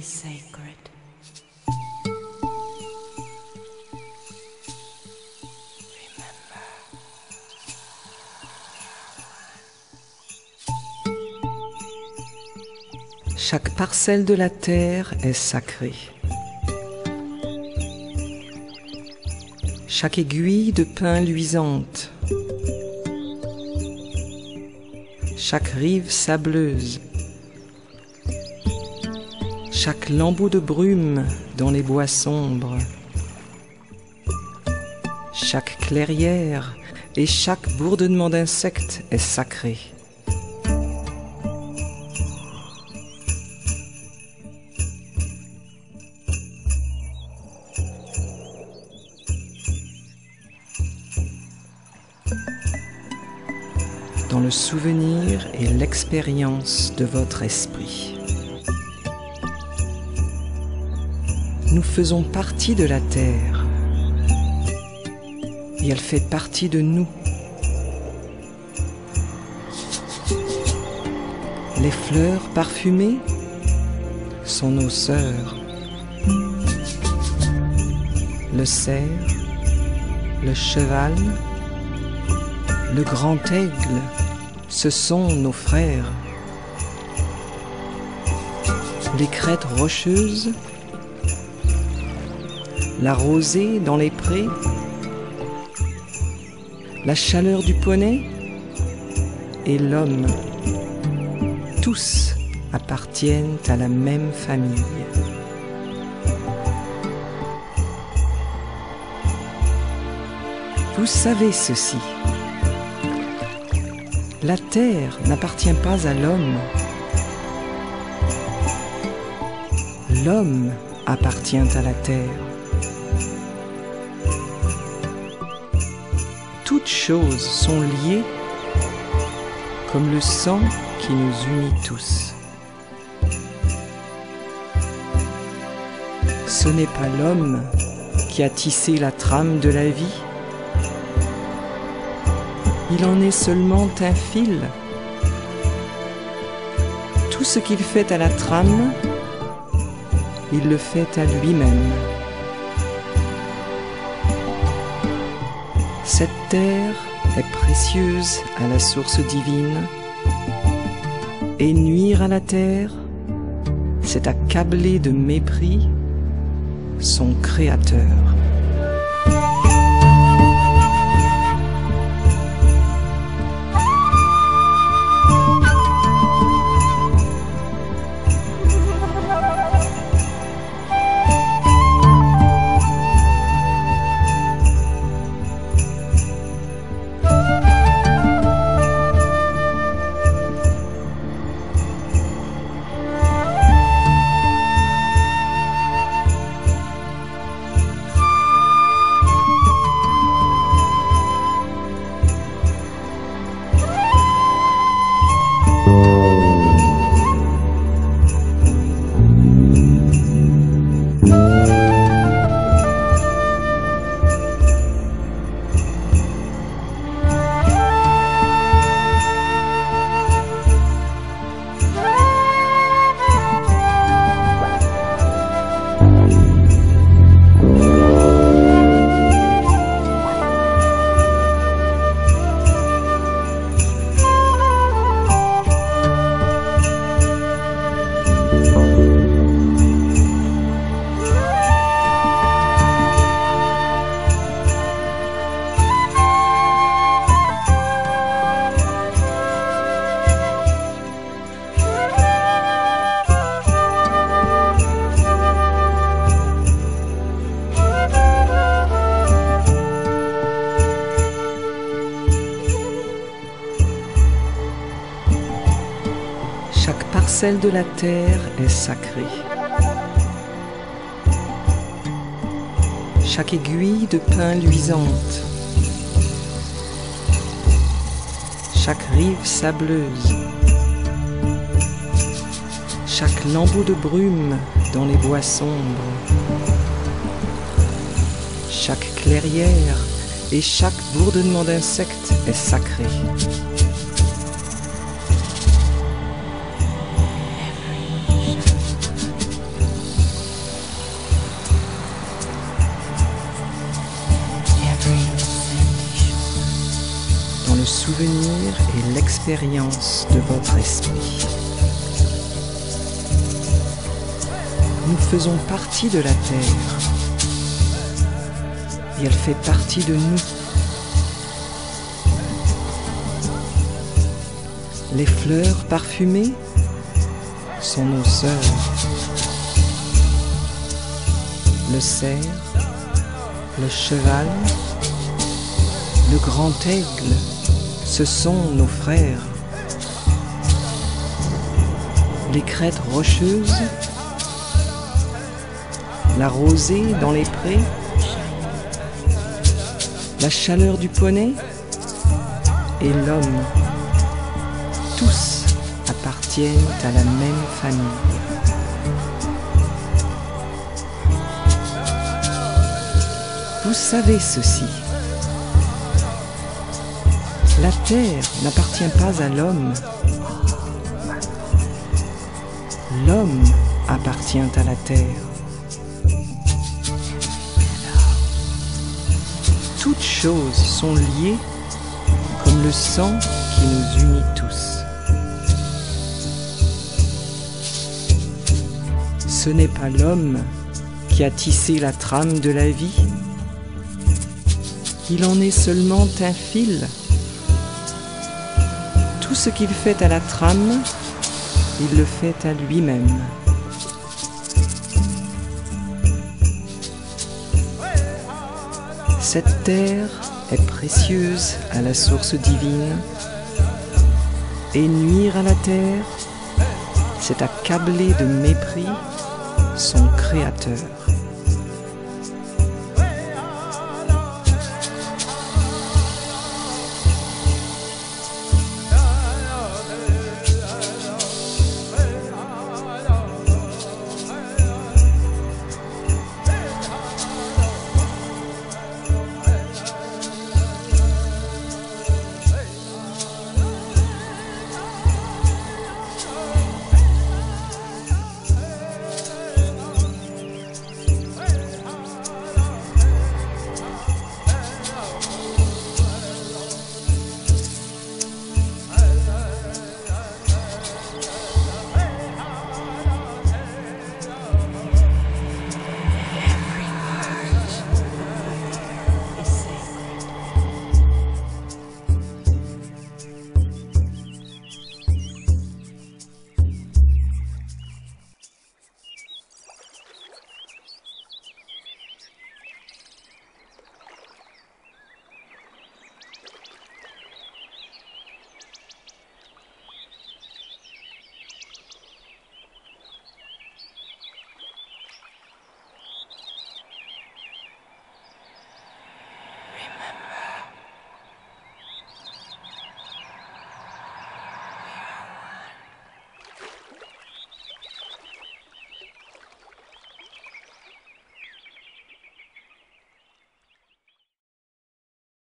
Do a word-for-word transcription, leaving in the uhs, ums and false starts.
sacred. Chaque parcelle de la terre est sacrée. Chaque aiguille de pin luisante, chaque rive sableuse, chaque lambeau de brume dans les bois sombres, chaque clairière et chaque bourdonnement d'insectes est sacré. Dans le souvenir et l'expérience de votre esprit. Nous faisons partie de la terre et elle fait partie de nous. Les fleurs parfumées sont nos sœurs. Le cerf, le cheval, le grand aigle, ce sont nos frères. Les crêtes rocheuses, la rosée dans les prés, la chaleur du poney et l'homme, tous appartiennent à la même famille. Vous savez ceci. La terre n'appartient pas à l'homme. L'homme appartient à la terre. Toutes choses sont liées comme le sang qui nous unit tous. Ce n'est pas l'homme qui a tissé la trame de la vie. Il en est seulement un fil. Tout ce qu'il fait à la trame, il le fait à lui-même. Cette terre est précieuse à la source divine, et nuire à la terre, c'est accabler de mépris son Créateur. Chaque parcelle de la terre est sacrée. Chaque aiguille de pin luisante, chaque rive sableuse, chaque lambeau de brume dans les bois sombres, chaque clairière et chaque bourdonnement d'insectes est sacré. l'expérience de votre esprit. Nous faisons partie de la terre et elle fait partie de nous. Les fleurs parfumées sont nos sœurs. Le cerf, le cheval, le grand aigle, ce sont nos frères. Les crêtes rocheuses, la rosée dans les prés, la chaleur du poney et l'homme, tous appartiennent à la même famille. Vous savez ceci. La terre n'appartient pas à l'homme. L'homme appartient à la terre. Toutes choses sont liées comme le sang qui nous unit tous. Ce n'est pas l'homme qui a tissé la trame de la vie. Il en est seulement un fil. Tout ce qu'il fait à la trame, il le fait à lui-même. Cette terre est précieuse à la source divine, et nuire à la terre, c'est accabler de mépris son Créateur.